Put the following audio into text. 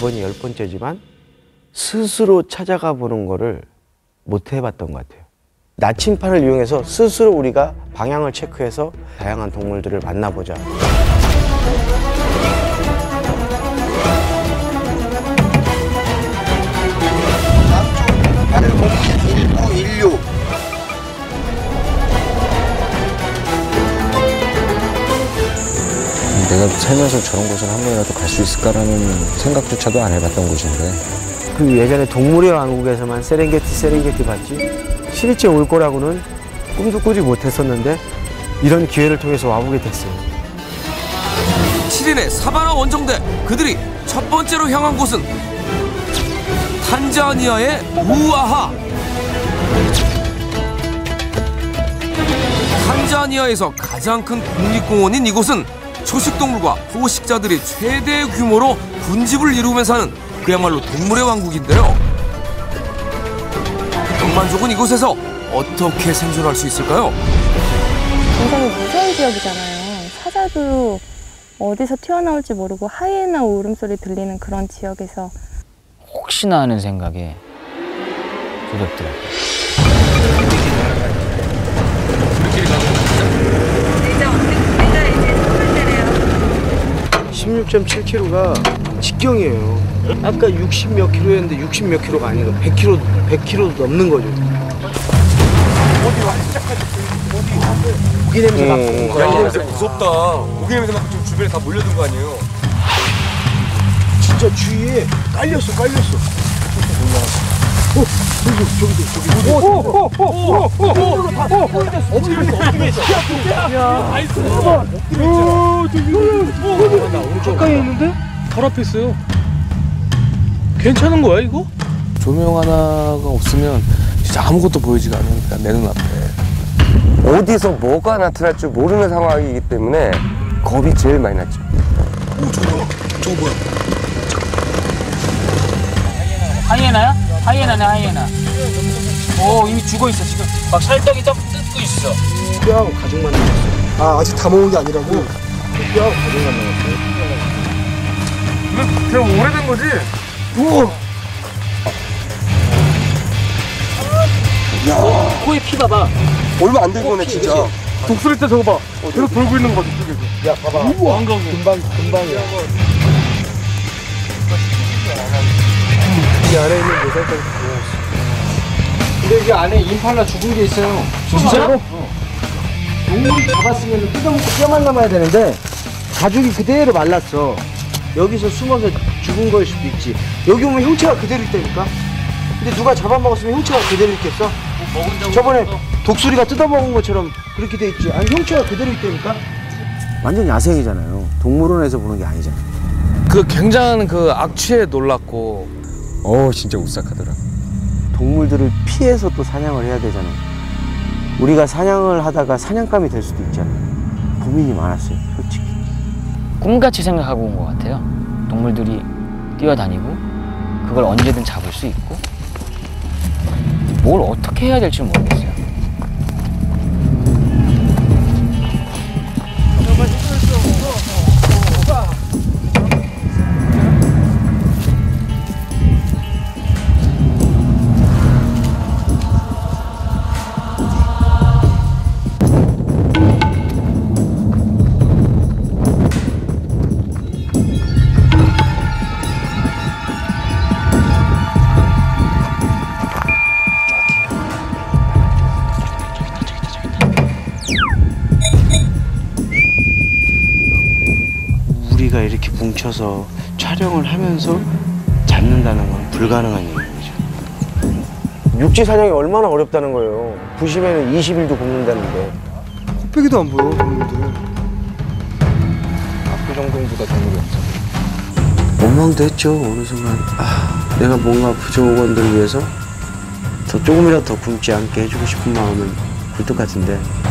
이번이 10번째지만 스스로 찾아가 보는 거를 못 해봤던 것 같아요. 나침판을 이용해서 스스로 우리가 방향을 체크해서 다양한 동물들을 만나보자. 남쪽 8011916 내가 살면서 저런 곳을 한 번이라도 갈 수 있을까라는 생각조차도 안 해봤던 곳인데. 그 예전에 동물의 왕국에서만 세렝게티 봤지 시리즈에 올 거라고는 꿈도 꾸지 못했었는데 이런 기회를 통해서 와보게 됐어요. 7인의 사바나 원정대, 그들이 첫 번째로 향한 곳은 탄자니아의 우아하. 탄자니아에서 가장 큰 국립공원인 이곳은 초식동물과 포식자들이 최대 규모로 군집을 이루며 사는 그야말로 동물의 왕국인데요. 병만족은 이곳에서 어떻게 생존할 수 있을까요? 굉장히 무서운 지역이잖아요. 사자도 어디서 튀어나올지 모르고 하이에나 울음소리 들리는 그런 지역에서 혹시나 하는 생각에 두렵더라고요. 16.7km가 직경이에요. 아까 60 몇 킬로였는데 60 몇 킬로가 아니고 100km도 넘는 거죠. 고기 냄새 맡고. 야, 냄새 무섭다. 고기 냄새 맡고 지금 주변에 다 몰려든 거 아니에요? 진짜 주위에 깔렸어. 가까이 있는데? 바로 앞에 있어요. 괜찮은 거야 이거? 조명 하나가 없으면 진짜 아무것도 보이지가 않으니까 내 눈앞에. 어디서 뭐가 나타날 줄 모르는 상황이기 때문에 겁이 제일 많이 났죠. 저거 뭐야? 하이에나야? 하이에나네, 하이에나. 오, 이미 죽어있어, 지금. 막 살떡이 딱 뜯고 있어. 뼈하고 가죽만 남았어요. 아 아직 다 먹은 게 아니라고? 뼈하고 가죽만 남았어요. 이거 되게 오래된 거지? 코에 피 봐봐. 얼마 안 된 거네 진짜. 독수리 때 저거 봐. 계속 돌고 있는 거 저쪽에서. 야 봐봐. 안 가고. 금방이야. 이 안에 있는 묘살까지 다 먹었어. 근데 이 안에 임팔라 죽은 게 있어요. 진짜로? 동물이 잡았으면 뜯어먹고 뼈만 남아야 되는데 가죽이 그대로 말랐어. 여기서 숨어서 죽은 거일 수도 있지. 여기 오면 형체가 그대로 있다니까. 근데 누가 잡아먹었으면 형체가 그대로 있겠어? 저번에 독수리가 뜯어먹은 것처럼 그렇게 돼 있지. 아니 형체가 그대로 있다니까. 완전 야생이잖아요. 동물원에서 보는 게 아니잖아. 그 굉장한 그 악취에 놀랐고. 진짜 오싹하더라. 동물들을 피해서 또 사냥을 해야 되잖아요. 우리가 사냥을 하다가 사냥감이 될 수도 있잖아요. 고민이 많았어요, 솔직히. 꿈같이 생각하고 온 것 같아요. 동물들이 뛰어다니고 그걸 언제든 잡을 수 있고 뭘 어떻게 해야 될지 모르겠어요. 우리가 이렇게 뭉쳐서 촬영을 하면서 잡는다는 건 불가능한 얘기인 거죠. 육지 사냥이 얼마나 어렵다는 거예요. 부심에는 20일도 굽는다는데. 코빼기도 안 보여 동물들. 압구정동보다 동물이 없어. 원망도 했죠. 어느 순간 내가 뭔가 부족원들을 위해서 더 조금이라도 더 굶지 않게 해주고 싶은 마음은 굴뚝 같은데